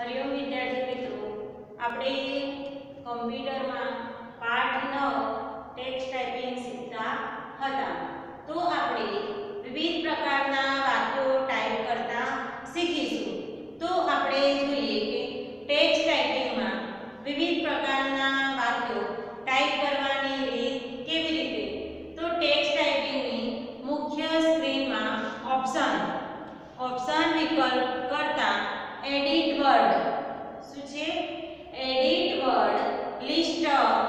हरिओम विद्यार्थी मित्रों, આપણે કમ્પ્યુટરમાં પાઠ 9 ટેક્સ્ટ ટાઈપિંગ શીખતા હતા. તો આપણે વિવિધ પ્રકારના વાક્યો ટાઈપ કરતા શીખીશું. તો આપણે જોઈએ કે ટેક્સ્ટ ટાઈપિંગમાં વિવિધ પ્રકારના વાક્યો ટાઈપ કરવાની રીત કેવી રીતે. તો ટેક્સ્ટ ટાઈપિંગની મુખ્ય સ્ક્રીનમાં ઓપ્શન વિકલ્પ કરતા એડિટ વર્ડ શું છે? Edit word list,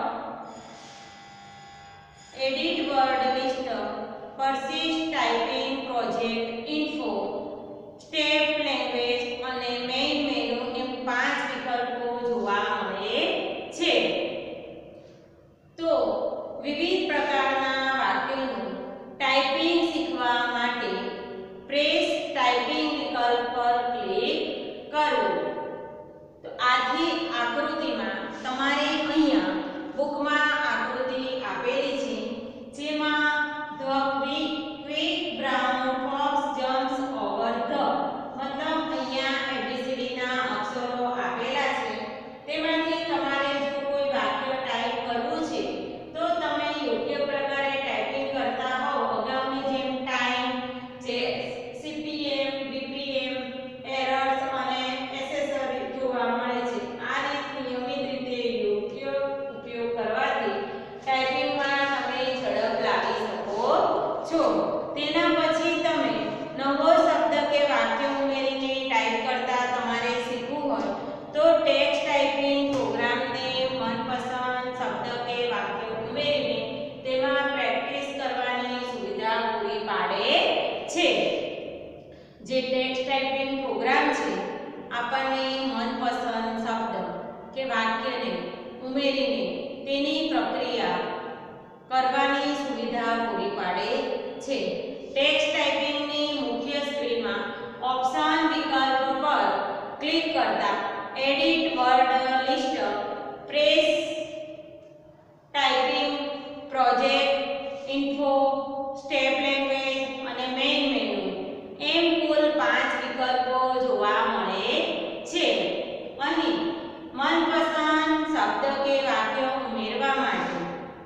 persist typing project info, step language અને મેઇન મેનુ એમ 5 વિકલ્પો જોવા મળે છે. તો વિવિધ પ્રકારના વાક્યોનું ટાઈપિંગ શીખવા માટે પ્રેસ ટાઈપિંગ વિકલ્પ પર ક્લિક કરવું. તો આથી આકૃતિમાં તમારે અહીંયા બુકમાં આકૃતિ આપેલી છે, જેમાં the quick brown fox jumps over the, મતલબ અહીંયા એબીસીડી ના અક્ષરો આપેલા છે. તેમાંથી તમારે જો કોઈ વાક્ય ટાઈપ કરવું છે તો તમે યોગ્ય પ્રકારે ટાઈપિંગ કરતા હોવ, અગાઉની જેમ ટાઈમ, જે સીપીએમ, બીપીએમ, એરર્સ અને એસેસરી જોવા મળે છે. આ રીત નિયમિત રીતે યોગ્ય ઉપયોગ કરવાથી ટાઈપિંગમાં તમે ઝડપ લાવી શકો છો. તેના પછી તમે નવો શબ્દ કે વાક્ય ઉમેરીને ટાઈપ કરતા તમારે શીખવું હોય તો ટેક્સ્ટ ટાઈપિંગ પ્રોગ્રામને મનપસંદ શબ્દ કે વાક્ય ઉમેરીને તેમાં પ્રેક્ટિસ કરવાની સુવિધા પૂરી પાડે છે. જે ટેક્સ્ટ ટાઈપિંગ પ્રોગ્રામ છે આપણને મનપસંદ શબ્દ કે વાક્યને ઉમેરીને તેની પ્રક્રિયા કરવાની સુવિધા પૂરી પાડે છે. ટેક્સ્ટ ટાઈપિંગની મુખ્ય સ્ક્રીનમાં ઓપ્શન વિકલ્પ પર ક્લિક કરતા edit word list, press typing project info, step language અને મેઇન મેનુ એમ કુલ 5 વિકલ્પો જોવા મળે છે. અહીં મનપસંદ શબ્દ કે વાક્ય ઉમેરવા માટે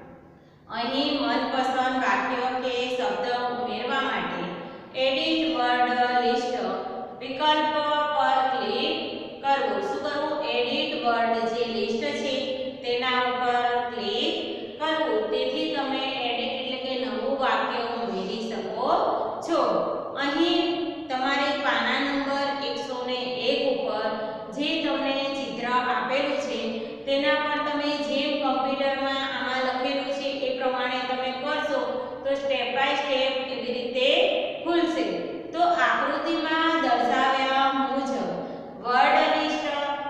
એડિટ વર્ડ લિસ્ટ વિકલ્પ પર ક્લિક કરવું. શું કરવું? એડિટ વર્ડ જે લિસ્ટ છે તેના ઉપર ક્લિક કરવું. તેથી તમે એડિટ એટલે કે નવું વાક્ય ઉમેરી શકો છો. અહીં તમારે પાના નંબર 101 ઉપર જે તમને ચિત્ર આપેલું છે તેના પર તમે જેમ કમ્પ્યુટરમાં આમાં લખેલું છે એ પ્રમાણે તમે કરશો તો સ્ટેપ બાય સ્ટેપ એવી રીતે ખુલશે. તો આકૃતિમાં દર્શાવ્યા મુજબ વર્ડ લિસ્ટ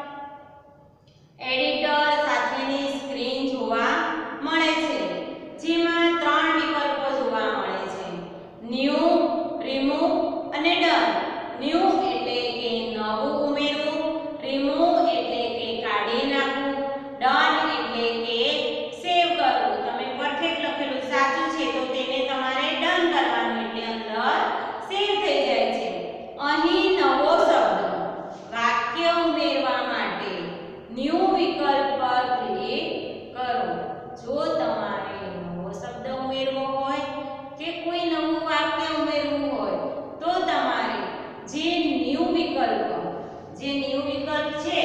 એડિટર સાથેની સ્ક્રીન જોવા મળે છે, જેમાં 3 વિકલ્પો જોવા મળે છે: ન્યૂ, રિમૂવ અને ડન. ન્યૂ એટલે કે નવું ઉમેરવું, રિમૂવ એટલે કે કાઢી નાખવું, ડન એટલે કે સેવ કરવું. તમે પરફેક્ટ લખેલું સાચું છે તો તેને તમારે ડન કરવાનું એટલે અંદર સેવ થઈ જાય છે. અહીં નવો શબ્દ વાક્ય ઉમેરવા માટે ન્યૂ વિકલ્પ પર ક્લિક કરો. જો તમારે નવો શબ્દ ઉમેરવો હોય કે કોઈ નવું વાક્ય ઉમેરવું હોય તો તમારે જે ન્યૂ વિકલ્પ છે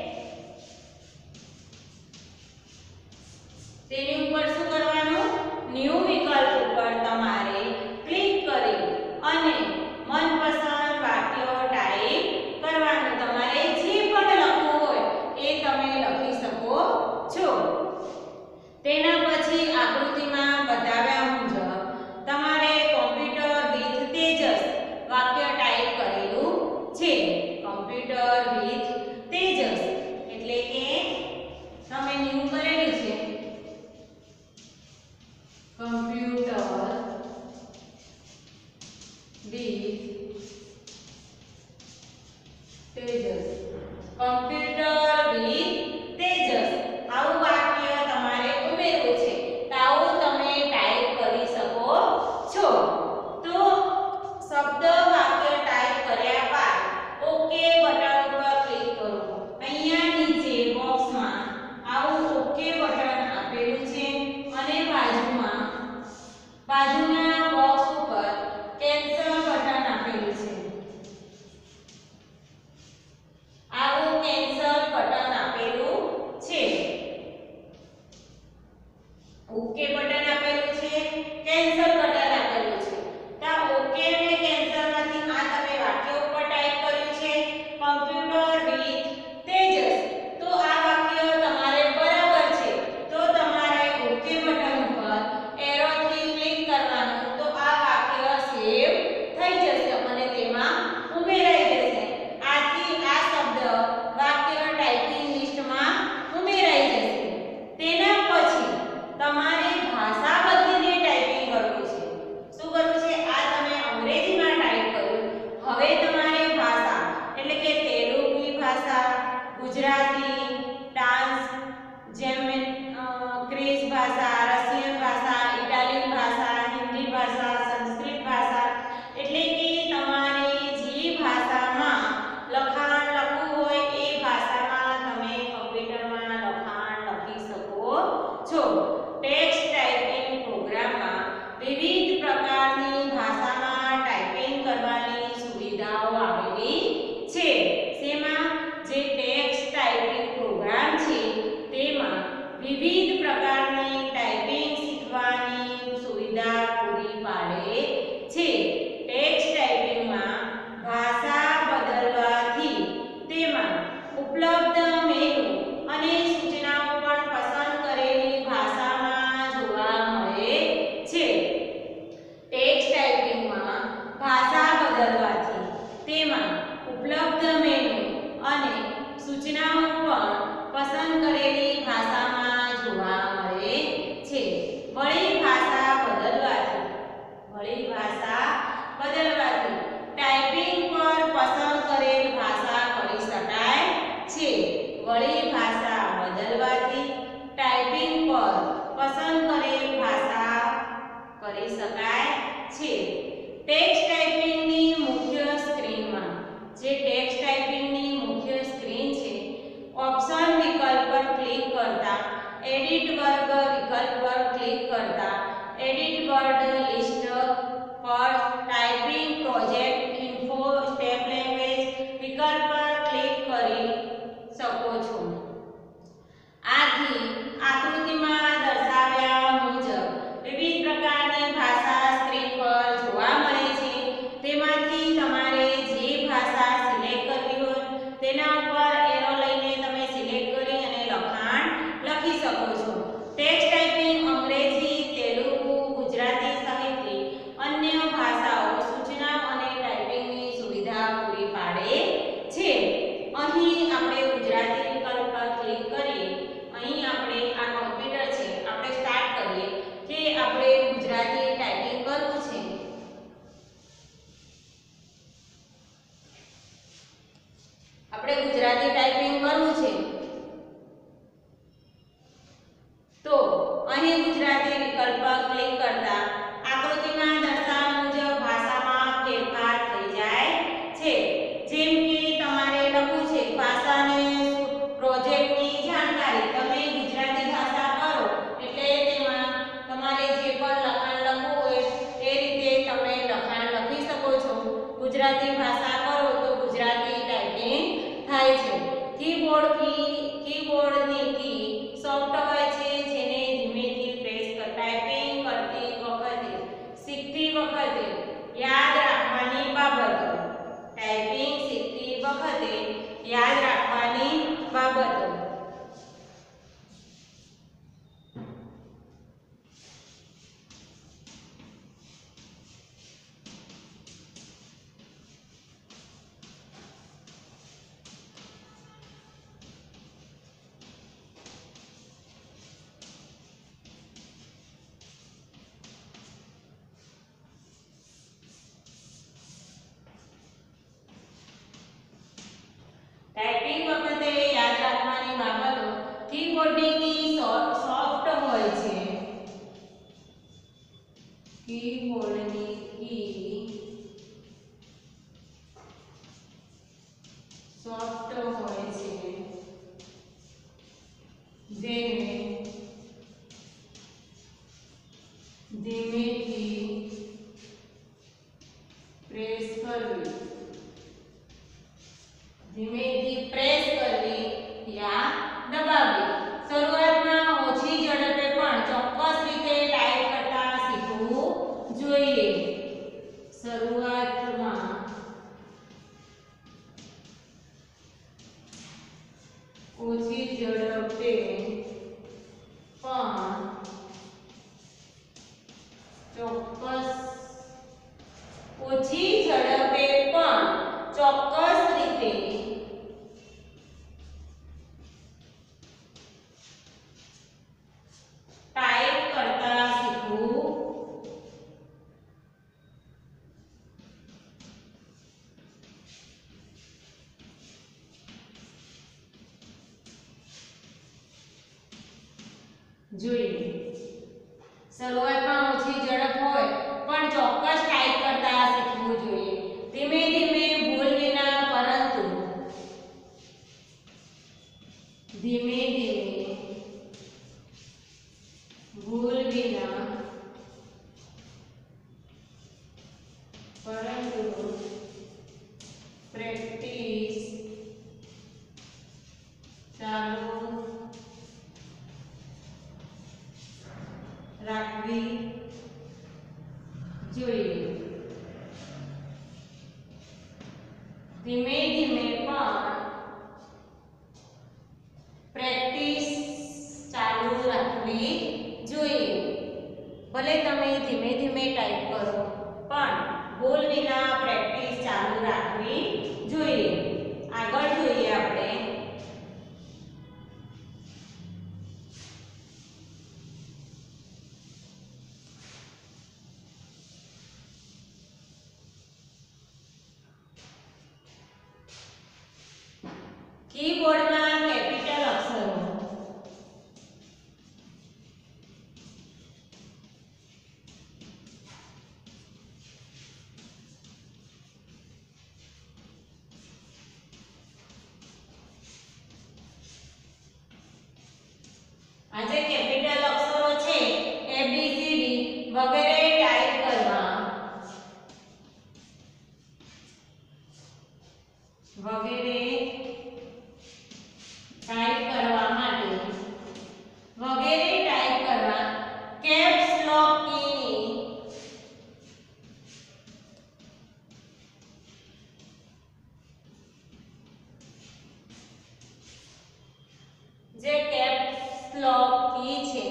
તેની ઉપર શું કરવાનું? ન્યૂ વિકલ્પ ઉપર તમારે ક્લિક કરી અને મનપસંદ વાક્ય ટાઈપ કરવાનું. તમારે જે પણ લખવું હોય એ તમે લખી શકો છો. તેના પછી આકૃતિમાં બતાવ્યા મુજબ તમારે કોમ્પ્યુટર વિથ તેજસ વાક્ય ટાઈપ કરેલું છે. કોમ્પ્યુટર વિથ તેજસ આપણે ગુજરાતી ટાઈપિંગ કરવું છે તો અહીં ગુજરાતી વિકલ્પ પર ક્લિક કરતા આકૃતિમાં દર્શાવ્યા મુજબ ભાષામાં ફેરફાર થઈ જાય છે. જેમ કે તમારે લખવું છે ભાષાને પ્રોજેક્ટની જાણકારી. તમે ગુજરાતી ભાષા કરો એટલે તેમાં તમારે જે પણ લખાણ લખવું હોય એ રીતે તમે લખાણ લખી શકો છો. ગુજરાતી ભાષા કરો તો ગુજરાતી ટાઈપિંગ થાય છે. કીબોર્ડની કી સોફ્ટ હોય છે જેને ધીમેથી પ્રેસ ટાઈપિંગ કરતી વખતે શીખતી વખતે યાદ રાખવાની બાબતો. ટાઈપિંગ શીખતી વખતે યાદ રાખવાની બાબતો. ટાઈપિંગ વખતે યાદ રાખવાની બાબતો. કીબોર્ડની કી સોફ્ટ હોય છે. કીબોર્ડની કી સોફ્ટ હોય છે જેને ધીમેથી પ્રેસ કરવી. ધીમેથી પ્રેસ કરવી યા દબાવવી. શરૂઆતમાં ઓછી ઝડપે પણ ચોક્કસ રીતે ટાઈપ કરતા શીખવું જોઈએ. શરૂઆતમાં ઓછી ઝડપે પણ ચોક્કસ રીતે ટાઈપ કરતા શીખવું જોઈએ. શરૂઆતમાં ઓછી ઝડપ હોય પણ ચોક્કસ ટાઈપ કરતા શીખવું જોઈએ. ધીમે ધીમે ભૂલ વિના પરંતુ ધીમે ધીમે ભૂલ વિના પરંતુ પ્રેક્ટિસ ચાલુ રાખવી જોઈએ. ધીમે ધીમે પણ પ્રેક્ટિસ ચાલુ રાખવી જોઈએ. ભલે તમે ધીમે ધીમે ટાઈપ કરો પણ ભૂલ વિના પ્રેક્ટિસ ચાલુ રાખવી જોઈએ. આગળ જોઈએ આપણે કીબોર્ડમાં કેપિટલ અક્ષરો. આ જે કેપિટલ અક્ષરો છે ABCD વગેરે ટાઈપ કરવા માટે વગેરે ટાઈપ કરવા કેપ્સ લોક કીની જે કેપ્સ લોક કી છે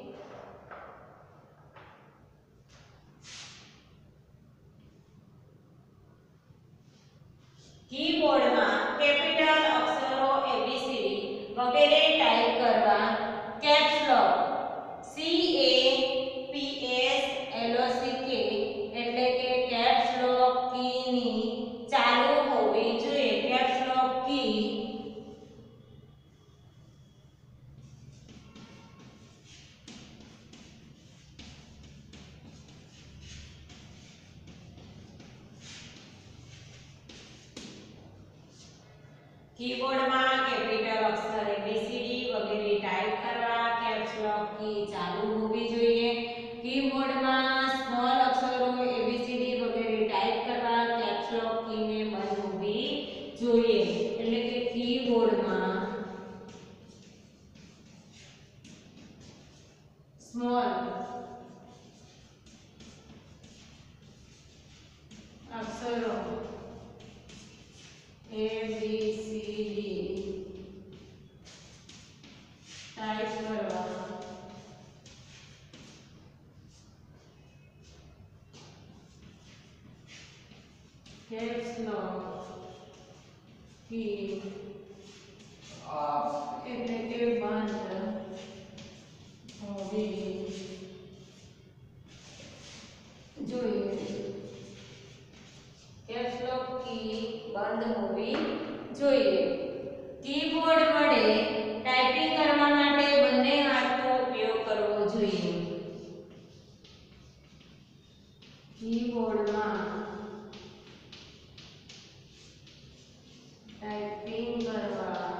કીબોર્ડમાં કેપિટલ અક્ષરો ABCD વગેરે ટાઈપ કરવા કેપ્સ લોક CAPS LOCK એટલે કે કેપ્સ લોક કીની ચાલુ હોવી જોઈએ. કેપ્સ લોક કી કીબોર્ડમાં કેપિટલ અક્ષર એબીસીડી વગેરે ટાઈપ કરવા કેપ્સ લોક કી ચાલુ હોવી જોઈએ. કીબોર્ડમાં સ્મોલ અક્ષરો એબીસીડી વગેરે ટાઈપ કરવા કેપ્સ લોક કીને બંધ હોવી જોઈએ. એટલે કે કીબોર્ડમાં સ્મોલ અક્ષરો એબીસીડી ટાઈપ કરવા કેપ્સ લોક કી ઓફ એટલે કે બંધ હોવી જોઈએ. કેપ્સ લોક કી બંધ હોવી જોઈએ. કીબોર્ડ વડે ટાઈપિંગ કરવા માટે બંને હાથનો ઉપયોગ કરવો જોઈએ. કીબોર્ડમાં ટાઈપિંગ કરવા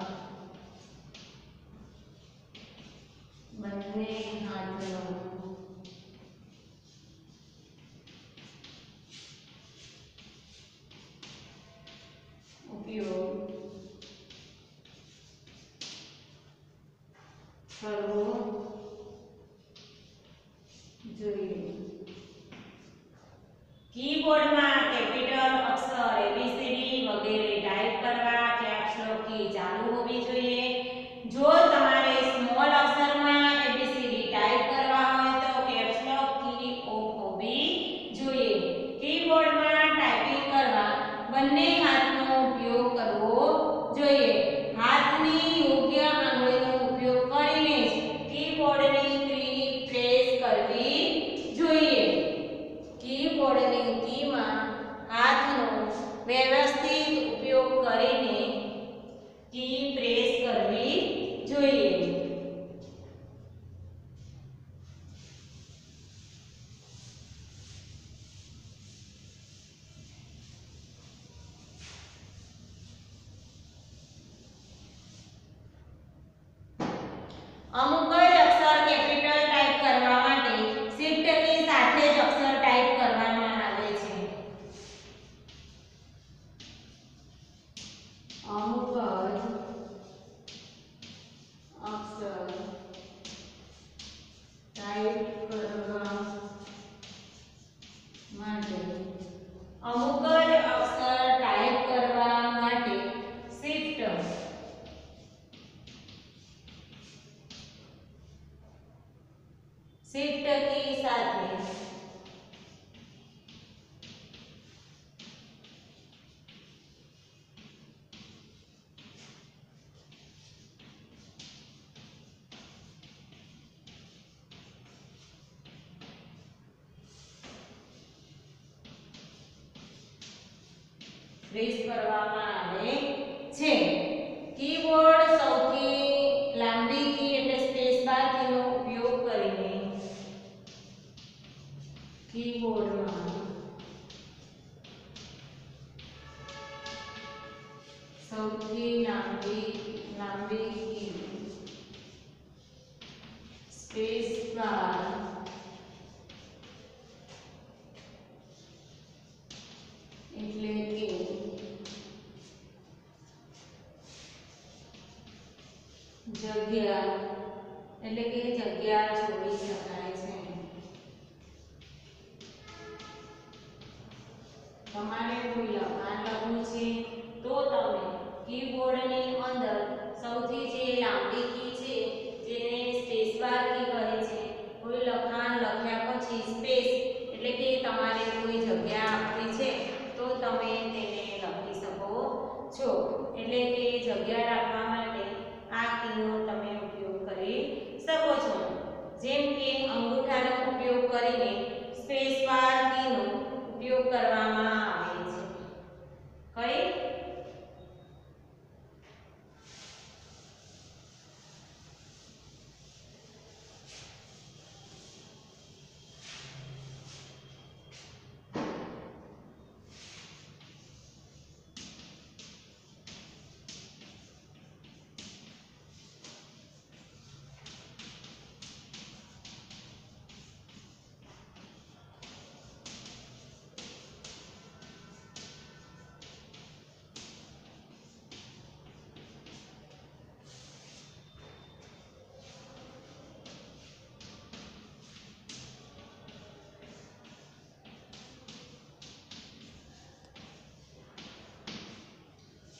બંને હાથનો ઉપયોગ કરવો જોઈએ. કીબોર્ડમાં કેપિટલ અક્ષર એબીસીડી વગેરે ટાઈપ કરવા કેપ્સ લોક કી ચાલુ હોવી જોઈએ. જો તમારે સ્મોલ અક્ષરમાં એબીસીડી ટાઈપ કરવા હોય તો કેપ્સ લોક કી ઓફ હોવી જોઈએ. કીબોર્ડમાં ટાઈપિંગ કરવા બંને હાથનો ઉપયોગ કરવો જોઈએ. હાથની યોગ્ય આંગળીનો ઉપયોગ કરીને જ કીબોર્ડની કી પ્રેસ કરવી જોઈએ. કીબોર્ડની કીમાં હાથનો વ્યવસ્થિત ઉપયોગ કરીને કી પ્રેસ કરવી જોઈએ. અમુક જ અક્ષર કેપિટલ ટાઈપ કરવા માટે શિફ્ટ કી સાથે જ અક્ષર ટાઈપ કરવામાં આવે છે. અમુક જ અક્ષર ટાઈપ કરવા માટે અમુક જ અક્ષર ટાઈપ કરવા માટે શિફ્ટ કી સાથે પ્રેસ કરવામાં આવે છે. કીબોર્ડ સૌથી લાંબી કી એટલે સ્પેસ બાર કીનો ઉપયોગ કરીને કીબોર્ડમાં સૌથી લાંબી કી સ્પેસ બાર એટલે કે જગ્યા એટલે કે જગ્યા છોડી શકાય છે. તમારે કોઈ લખાણ લખવું છે તો તમે કીબોર્ડની અંદર સૌથી જે લાંબી કી છે જેને સ્પેસ બાર કી કહે છે, કોઈ લખાણ લખ્યા પછી સ્પેસ એટલે કે તમારે કોઈ જગ્યા આપવી છે તો તમે તેને લખી શકો છો. એટલે કે જગ્યા રાખવા માટે આ કીનો તમે ઉપયોગ કરી શકો છો. જેમ કે અંગૂઠાનો ઉપયોગ કરીને સ્પેસ બાર કીનો ઉપયોગ કરવામાં આવે છે. કઈ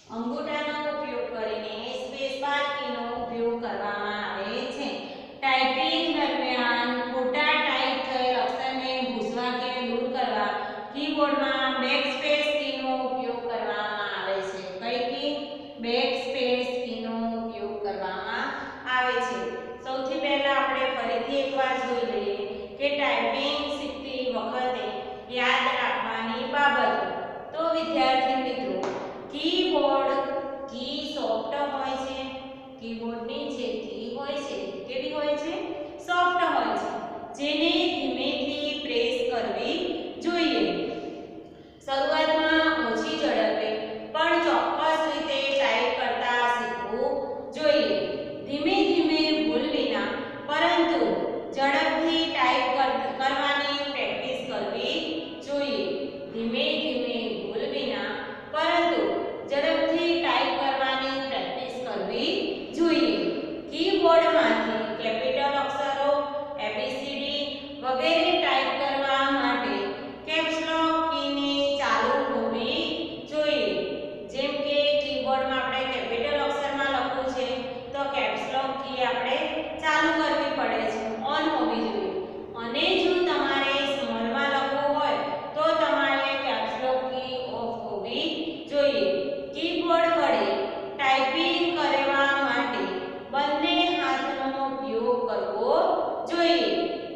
અંગૂઠાનો ઉપયોગ કરીને સ્પેસ બાર કીનો ઉપયોગ કરવામાં આવે છે. ટાઈપિંગ દરમિયાન ખોટા ટાઈપ થયેલ અક્ષરને ભૂંસવા કે દૂર કરવા કીબોર્ડમાં બેકસ્પેસ કીનો ઉપયોગ કરવામાં આવે છે. કઈ કી? બેકસ્પેસ કીનો ઉપયોગ કરવામાં આવે છે. સૌથી પહેલા આપણે ફરીથી એકવાર જોઈ લઈએ કે ટાઈપિંગ શીખતી વખતે યાદ રાખવાની બાબતો. તો વિદ્યાર્થી મિત્રો, કીબોર્ડ કી સોફ્ટ હોય છે. કીબોર્ડની જે કી હોય છે કેવી હોય છે? સોફ્ટ હોય છે, જેને ધીમેથી પ્રેસ કરવી જોઈએ. શરૂઆતમાં ઓછી ઝડપે પણ ચોક્કસ રીતે ટાઈપ કરતા શીખવું જોઈએ. ધીમે ધીમે ભૂલ વિના પરંતુ ઝડપથી ટાઈપ કરવાની પ્રેક્ટિસ કરવી જોઈએ. ધીમે ધીમે ભૂલ વિના પરંતુ ઝડપથી ટાઈપ કરવાની પ્રેક્ટિસ કરવી જોઈએ. કીબોર્ડમાંથી કેપિટલ અક્ષરો, એબીસીડી વગેરે ટાઈપ કરવા માટે કેપ્સ લોક કીને ચાલુ હોવી જોઈએ. જેમ કે કીબોર્ડમાં આપણે કેપિટલ અક્ષરમાં લખવું છે તો કેપ્સ લોક કી આપણે ચાલુ કરવી પડે છે, ઓન હોવી જોઈએ. અને જો તમારે સ્મોલમાં લખવું હોય તો તમારે કેપ્સ લોક કી ઓફ હોવી જોઈએ. કીબોર્ડ વડે ટાઈપિંગ કરવા માટે બંને હાથનો ઉપયોગ કરવો જોઈએ.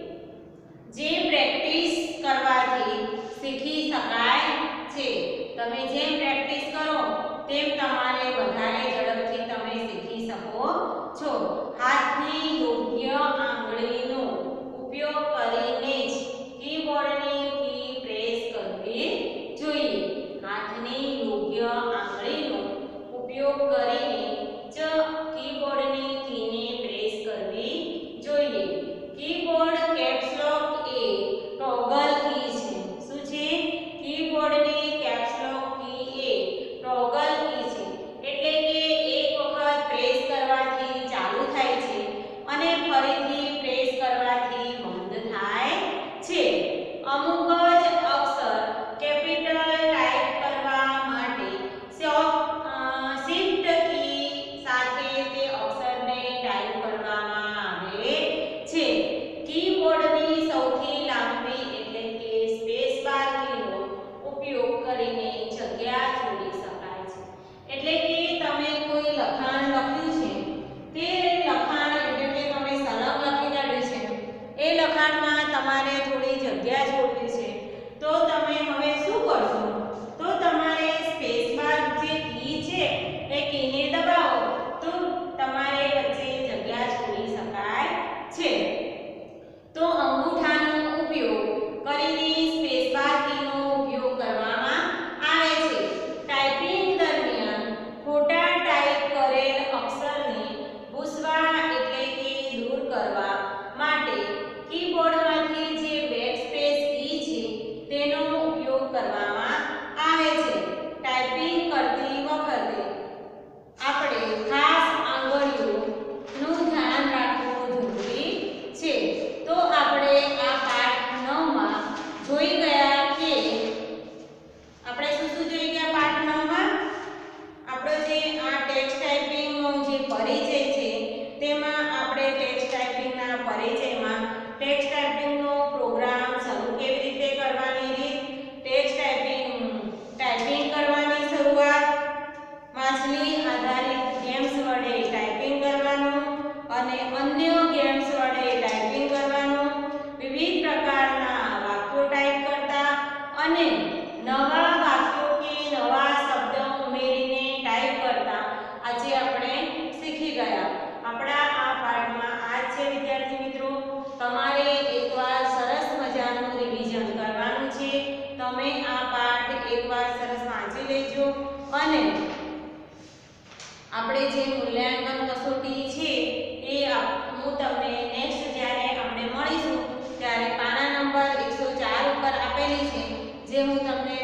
જે પ્રેક્ટિસ કરવાથી શીખી શકાય છે. તમે જેમ પ્રેક્ટિસ કરો તેમ તમારે વધારે ઝડપથી તમે શીખી શકો છો. હાથની યોગ્ય આંગળીનો ઉપયોગ કરીને જ કીબોર્ડની કી પ્રેસ કરવી જોઈએ. હાથની યોગ્ય આંગળીનો ઉપયોગ કરીને જ કીબોર્ડની કીને પ્રેસ કરવી જોઈએ. કીબોર્ડ કેપ્સ લોક એ ટોગલ કી છે. શું છે? કીબોર્ડની કેપ્સ લોક કી એ ટોગલ કી છે. એટલે કે એક વખત પ્રેસ કરવાથી ચાલુ થાય છે અને ફરીથી પ્રેસ કરવાથી બંધ થાય છે. અમુક જ અક્ષર કેપિટલ ટાઈપ કરવા માટે શિફ્ટ કી સાથે તે અક્ષરને ટાઈપ કરવામાં આવે છે. કીબોર્ડની સૌથી લાંબી એટલે કે સ્પેસ બાર કીનો ઉપયોગ કરીને જગ્યા છોડી શકાય છે. એટલે કે તમે કોઈ લખાણ લખ્યું છે, તે લખાણ એટલે કે તમે સલગ લખી કાઢ્યું છે, એ લખાણમાં તમારે થોડી જગ્યા છોડવી છે, તો તમે હવે શું કરશો? તો તમારે સ્પેસ બાર જે કી છે એ કીને દબાવો તો તમારે વચ્ચે જગ્યા છોડી શકાય છે. તો અંગૂઠાનો ઉપયોગ કરીને સ્પેસ બાર કીનો ઉપયોગ કરવામાં આવે છે. ટાઈપિંગ દરમિયાન ખોટા ટાઈપ કરેલ અક્ષરને ભૂંસવા એટલે કે દૂર કરવા માટે કીબોર્ડમાંથી જે બેકસ્પેસ કી છે તેનો ઉપયોગ કરવામાં આવે છે. ટાઈપિંગ કરતી વખતે આપણે ખાસ આંગળીઓનું ધ્યાન રાખવું જરૂરી છે. તો આપણે આ પાઠ 9 માં જોઈ ગયા કે આપણે શું જોઈ ગયા પાઠ 9 માં? આપણો જે આ ટેક્સ્ટ ટાઈપિંગનો જે પરિચય છે તેમાં આપણે ટેક્સ્ટ ટાઈપિંગના પરિચયમાં ટેક્સ્ટ ટાઈપિંગનો પ્રોગ્રામ શરૂ કેવી રીતે કરવાની રીત, ટેક્સ્ટ ટાઈપિંગ કરવાની શરૂઆત, માછલી આધારિત ગેમ્સ વડે ટાઈપિંગ કરવાનું અને અન્ય ગેમ્સ વડે ટાઈપિંગ કરવાનું, વિવિધ પ્રકારના વાક્યો ટાઈપ કરતા અને નવા વાક્યો કે નવા શબ્દ ઉમેરીને ટાઈપ કરતા આજે આપણે શીખી ગયા. આપણા આ પાઠમાં આ છે વિદ્યાર્થી મિત્રો. તમારે એકવાર સરસ મજાનું રિવિઝન કરવાનું છે. તમે આ પાઠ એકવાર સરસ વાંચી લેજો અને આપણે જે મૂલ્યાંકન કસોટી છે એ હું તમને નેક્સ્ટ જ્યારે આપણે મળીશું ત્યારે પાના નંબર 104 ઉપર આપેલી છે, જે હું તમને